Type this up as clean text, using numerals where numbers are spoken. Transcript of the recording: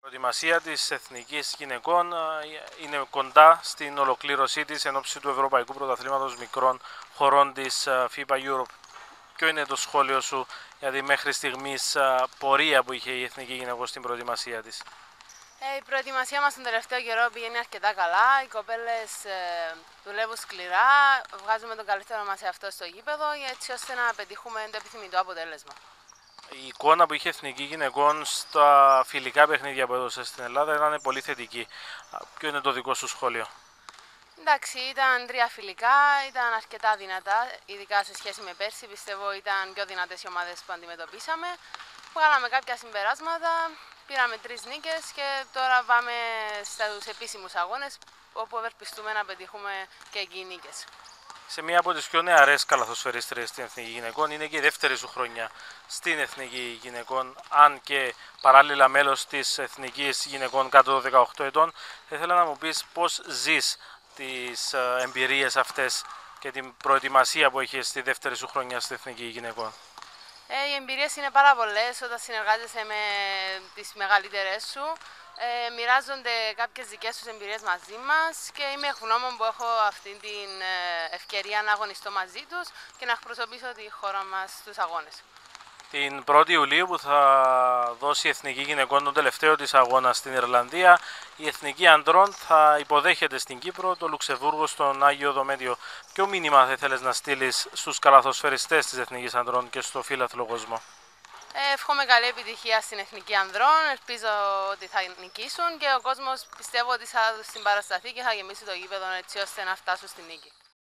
Η προετοιμασία της Εθνικής Γυναικών είναι κοντά στην ολοκλήρωσή της εν ώψη του Ευρωπαϊκού Πρωταθλήματος Μικρών Χωρών της FIBA Europe. Ποιο είναι το σχόλιο σου για τη μέχρι στιγμής πορεία που είχε η Εθνική Γυναικών στην προετοιμασία της? Η προετοιμασία μας τον τελευταίο καιρό πηγαίνει αρκετά καλά. Οι κοπέλες δουλεύουν σκληρά, βγάζουμε τον καλύτερο μας εαυτό στο γήπεδο έτσι ώστε να πετύχουμε το επιθυμητό αποτέλεσμα. Η εικόνα που είχε η Εθνική Γυναικών στα φιλικά παιχνίδια που έδωσε στην Ελλάδα ήταν πολύ θετική. Ποιο είναι το δικό σου σχόλιο? Εντάξει, ήταν 3 φιλικά, ήταν αρκετά δυνατά, ειδικά σε σχέση με πέρσι. Πιστεύω ήταν πιο δυνατές οι ομάδες που αντιμετωπίσαμε. Βγάλαμε κάποια συμπεράσματα, πήραμε 3 νίκες και τώρα πάμε στους επίσημους αγώνες όπου ευελπιστούμε να πετύχουμε και εκεί νίκες. Σε μία από τις πιο νεαρές καλαθοσφαιρίστριες στην Εθνική Γυναικών, είναι και η δεύτερη σου χρονιά στην Εθνική Γυναικών, αν και παράλληλα μέλος της Εθνικής Γυναικών κάτω των 18 ετών. Θα ήθελα να μου πεις πώς ζεις τις εμπειρίες αυτές και την προετοιμασία που έχεις στη δεύτερη σου χρονιά στην Εθνική Γυναικών. Οι εμπειρίες είναι πάρα πολλές όταν συνεργάζεσαι με τις μεγαλύτερες σου. Μοιράζονται κάποιες δικές τους εμπειρίες μαζί μας και είμαι ευγνώμων που έχω αυτή την ευκαιρία να αγωνιστώ μαζί τους και να εκπροσωπήσω τη χώρα μας στους αγώνες. Την 1η Ιουλίου που θα δώσει η Εθνική Γυναικών τον τελευταίο της αγώνα στην Ιρλανδία, η Εθνική Ανδρών θα υποδέχεται στην Κύπρο το Λουξεμβούργο στον Άγιο Δομέτιο. Ποιο μήνυμα θα ήθελες να στείλεις στους καλαθοσφαιριστές της Εθνικής Ανδρών και στο φύλαθλο κόσμο? Εύχομαι καλή επιτυχία στην Εθνική Ανδρών, ελπίζω ότι θα νικήσουν και ο κόσμος πιστεύω ότι θα τους συμπαρασταθεί και θα γεμίσει το γήπεδο έτσι ώστε να φτάσουν στη νίκη.